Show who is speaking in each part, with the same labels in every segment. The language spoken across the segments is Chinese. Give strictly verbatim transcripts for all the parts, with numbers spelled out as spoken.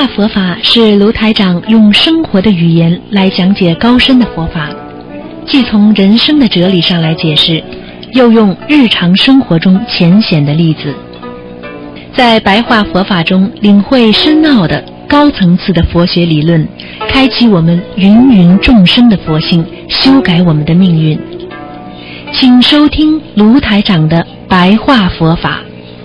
Speaker 1: 话佛法是卢台长用生活的语言来讲解高深的佛法，既从人生的哲理上来解释，又用日常生活中浅显的例子，在白话佛法中领会深奥的高层次的佛学理论，开启我们芸芸众生的佛性，修改我们的命运。请收听卢台长的白话佛法。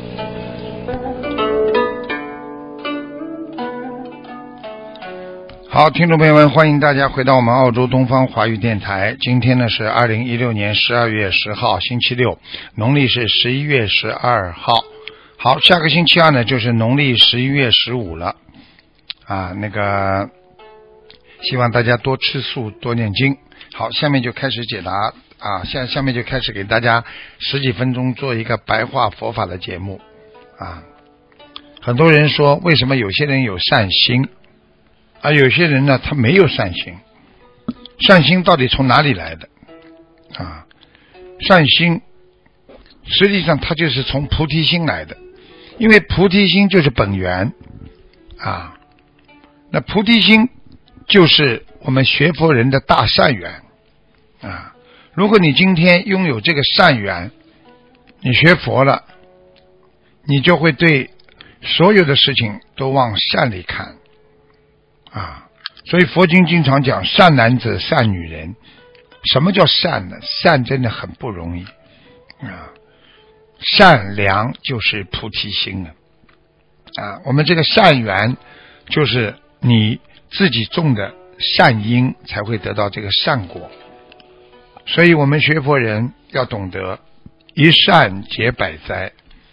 Speaker 2: 好，听众朋友们，欢迎大家回到我们澳洲东方华语电台。今天呢是二零一六年十二月十号，星期六，农历是十一月十二号。好，下个星期二呢就是农历十一月十五了啊。那个，希望大家多吃素，多念经。好，下面就开始解答啊，下下面就开始给大家十几分钟做一个白话佛法的节目啊。很多人说，为什么有些人有善心？而有些人呢，他没有善心。善心到底从哪里来的啊？善心实际上它就是从菩提心来的，因为菩提心就是本源啊。那菩提心就是我们学佛人的大善缘啊。如果你今天拥有这个善缘，你学佛了，你就会对所有的事情都往善里看啊。所以佛经经常讲善男子善女人。什么叫善呢？善真的很不容易啊。善良就是菩提心了啊。我们这个善缘就是你自己种的善因，才会得到这个善果。所以我们学佛人要懂得一善解百灾。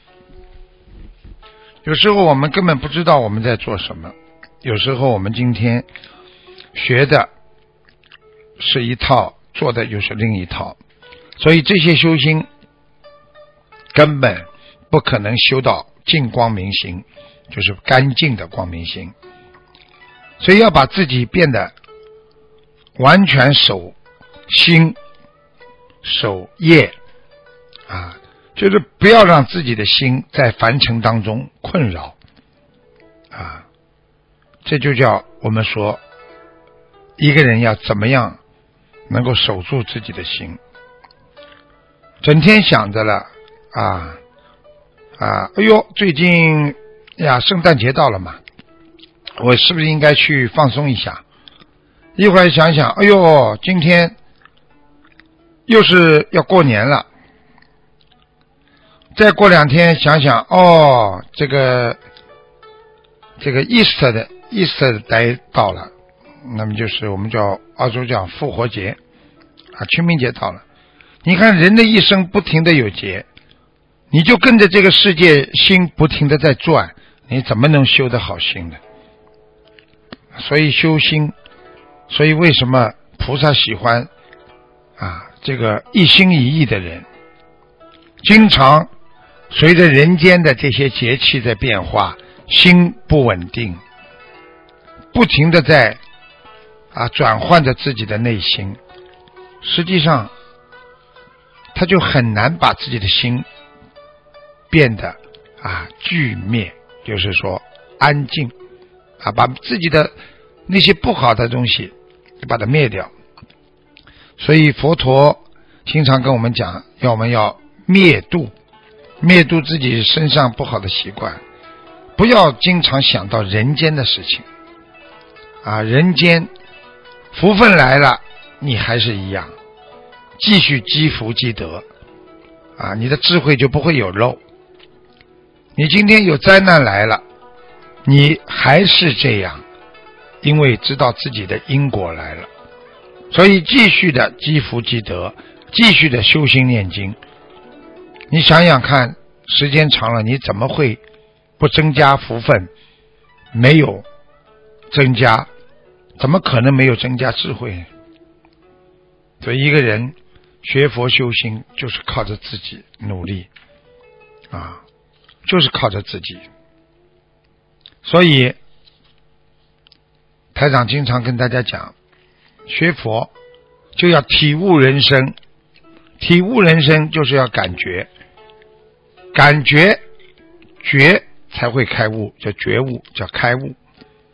Speaker 2: 有时候我们根本不知道我们在做什么，有时候我们今天学的是一套，做的又是另一套，所以这些修心根本不可能修到净光明心，就是干净的光明心。所以要把自己变得完全守心守业啊，就是不要让自己的心在凡尘当中困扰啊。这就叫我们说一个人要怎么样能够守住自己的心。整天想着了啊啊，哎呦，最近呀圣诞节到了嘛，我是不是应该去放松一下？一会儿想想，哎呦，今天又是要过年了。再过两天想想，哦，这个这个 Easter 的 Easter 的到了，那么就是我们叫澳洲叫复活节啊，清明节到了。你看人的一生不停的有节，你就跟着这个世界心不停的在转，你怎么能修得好心呢？所以修心，所以为什么菩萨喜欢啊这个一心一意的人？经常随着人间的这些节气在变化，心不稳定，不停的在啊转换着自己的内心，实际上他就很难把自己的心变得啊俱灭，就是说安静啊，把自己的那些不好的东西把它灭掉。所以佛陀经常跟我们讲，要我们要灭度，灭度自己身上不好的习惯，不要经常想到人间的事情啊。人间福分来了，你还是一样继续积福积德啊，你的智慧就不会有漏。你今天有灾难来了，你还是这样，因为知道自己的因果来了，所以继续的积福积德，继续的修心念经。你想想看，时间长了，你怎么会不增加福分？没有增加，怎么可能没有增加智慧呢？所以一个人学佛修心，就是靠着自己努力啊，就是靠着自己。所以台长经常跟大家讲，学佛就要体悟人生，体悟人生就是要感觉，感觉觉才会开悟，叫觉悟，叫开悟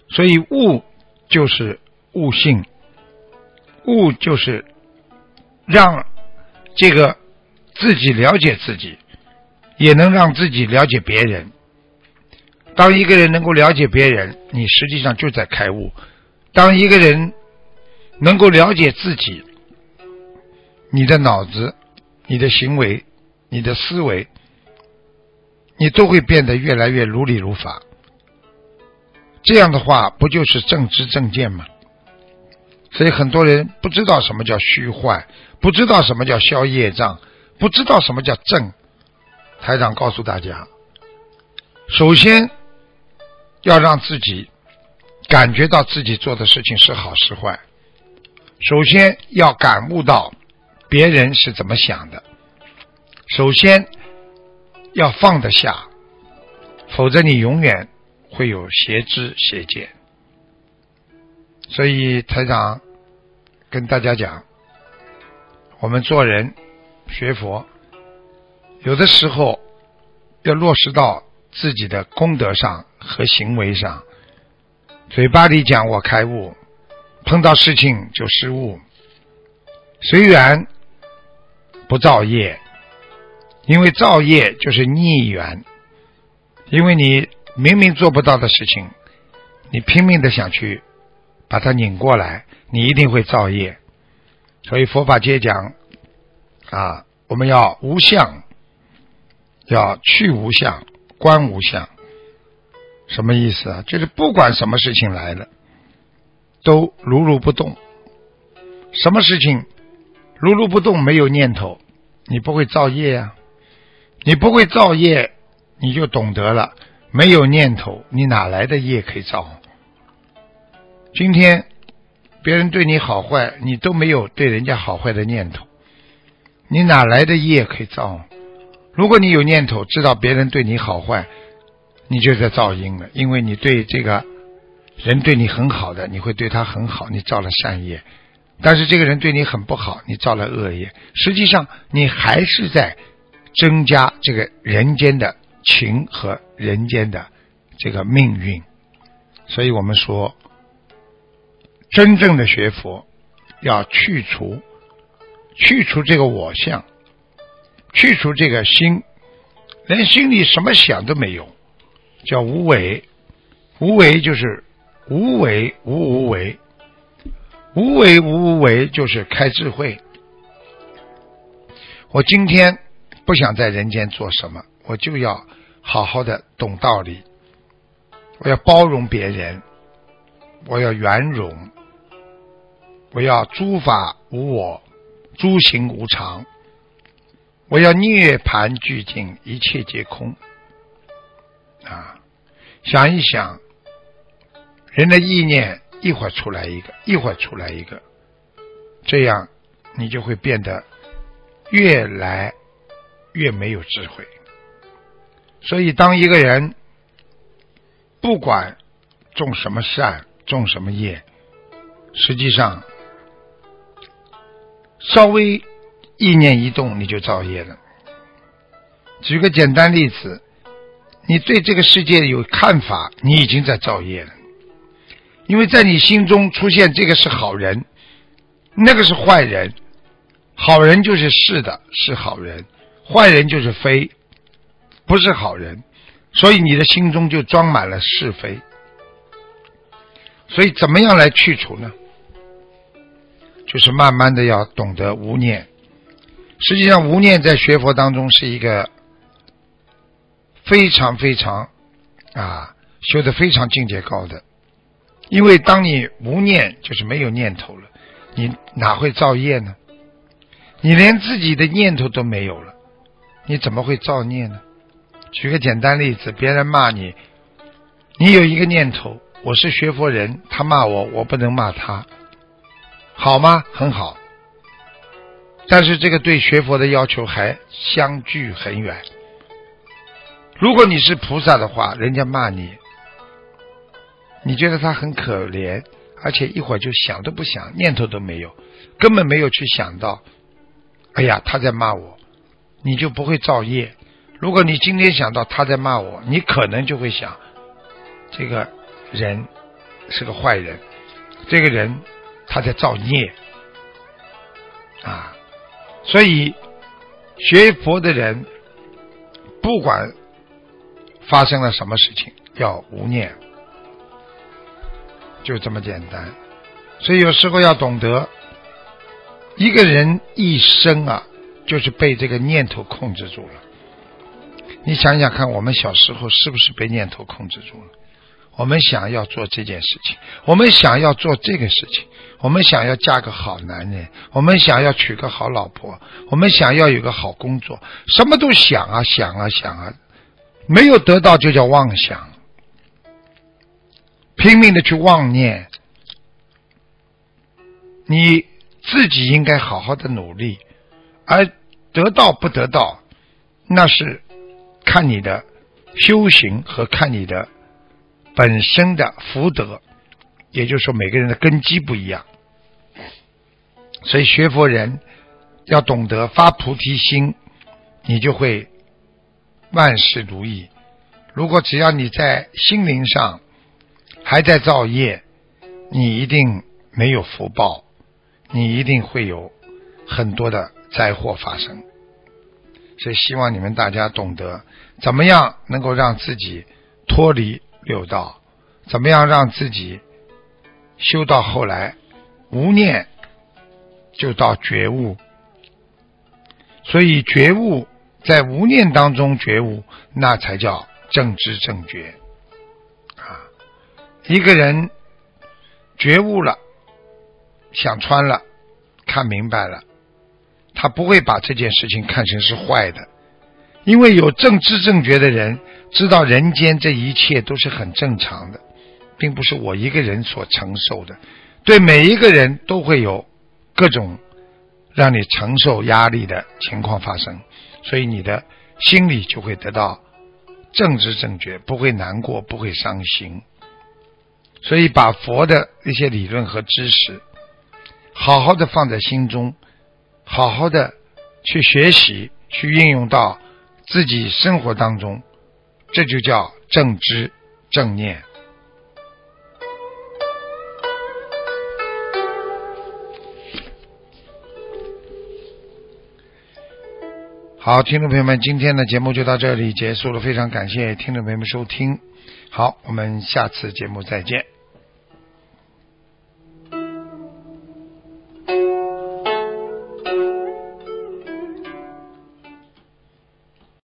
Speaker 2: 所以悟就是悟性，悟就是让这个自己了解自己，也能让自己了解别人。当一个人能够了解别人，你实际上就在开悟。当一个人能够了解自己，你的脑子、你的行为、你的思维，你都会变得越来越如理如法。这样的话，不就是正知正见吗？所以很多人不知道什么叫虚幻，不知道什么叫消业障，不知道什么叫正。台长告诉大家，首先要让自己感觉到自己做的事情是好是坏，首先要感悟到别人是怎么想的，首先要放得下，否则你永远会有邪知邪见。所以台长跟大家讲，我们做人学佛，有的时候要落实到自己的功德上和行为上。嘴巴里讲我开悟，碰到事情就失误，随缘不造业，因为造业就是逆缘。因为你明明做不到的事情，你拼命的想去把它拧过来，你一定会造业。所以佛法界讲啊，我们要无相，要去无相，观无相。什么意思啊？就是不管什么事情来了，都如如不动。什么事情如如不动，没有念头，你不会造业啊。你不会造业，你就懂得了，没有念头，你哪来的业可以造？今天别人对你好坏，你都没有对人家好坏的念头，你哪来的业可以造？如果你有念头，知道别人对你好坏，你就在造因了。因为你对这个人对你很好的，你会对他很好，你造了善业。但是这个人对你很不好，你造了恶业，实际上你还是在增加这个人间的情和人间的这个命运。所以我们说，真正的学佛要去除去除这个我相，去除这个心，连心里什么想都没有，叫无为。无为就是无为无无为，无为无无为就是开智慧。我今天不想在人间做什么，我就要好好的懂道理，我要包容别人，我要圆融，我要诸法无我，诸行无常，我要涅槃俱净，一切皆空。啊，想一想，人的意念一会儿出来一个，一会儿出来一个，这样你就会变得越来越没有智慧。所以当一个人不管种什么善，种什么业，实际上稍微意念一动你就造业了。举个简单例子，你对这个世界有看法，你已经在造业了。因为在你心中出现这个是好人，那个是坏人，好人就是是的，是好人，坏人就是非，不是好人，所以你的心中就装满了是非。所以怎么样来去除呢？就是慢慢的要懂得无念。实际上无念在学佛当中是一个非常非常啊修得非常境界高的。因为当你无念，就是没有念头了，你哪会造业呢？你连自己的念头都没有了，你怎么会造孽呢？举个简单例子，别人骂你，你有一个念头，我是学佛人，他骂我，我不能骂他，好吗？很好。但是这个对学佛的要求还相距很远。如果你是菩萨的话，人家骂你，你觉得他很可怜，而且一会儿就想都不想，念头都没有，根本没有去想到，哎呀他在骂我，你就不会造业。如果你今天想到他在骂我，你可能就会想，这个人是个坏人，这个人他在造孽啊。所以学佛的人不管发生了什么事情要无念，就这么简单。所以有时候要懂得，一个人一生啊就是被这个念头控制住了。你想想看，我们小时候是不是被念头控制住了？我们想要做这件事情，我们想要做这个事情，我们想要嫁个好男人，我们想要娶个好老婆，我们想要有个好工作，什么都想啊想啊想啊，没有得到就叫妄想，拼命的去妄念。你自己应该好好的努力，而得到不得到那是看你的修行和看你的本身的福德，也就是说每个人的根基不一样。所以学佛人要懂得发菩提心，你就会万事如意。如果只要你在心灵上还在造业，你一定没有福报，你一定会有很多的灾祸发生。所以希望你们大家懂得怎么样能够让自己脱离六道，怎么样让自己修到后来无念就到觉悟。所以觉悟，在无念当中觉悟，那才叫正知正觉啊！一个人觉悟了，想穿了，看明白了，他不会把这件事情看成是坏的，因为有正知正觉的人知道人间这一切都是很正常的，并不是我一个人所承受的，对每一个人都会有各种让你承受压力的情况发生，所以你的心里就会得到正知正觉，不会难过，不会伤心。所以把佛的一些理论和知识好好的放在心中，好好的去学习，去运用到自己生活当中，这就叫正知正念。好，听众朋友们，今天的节目就到这里结束了，非常感谢听众朋友们收听。好，我们下次节目再见。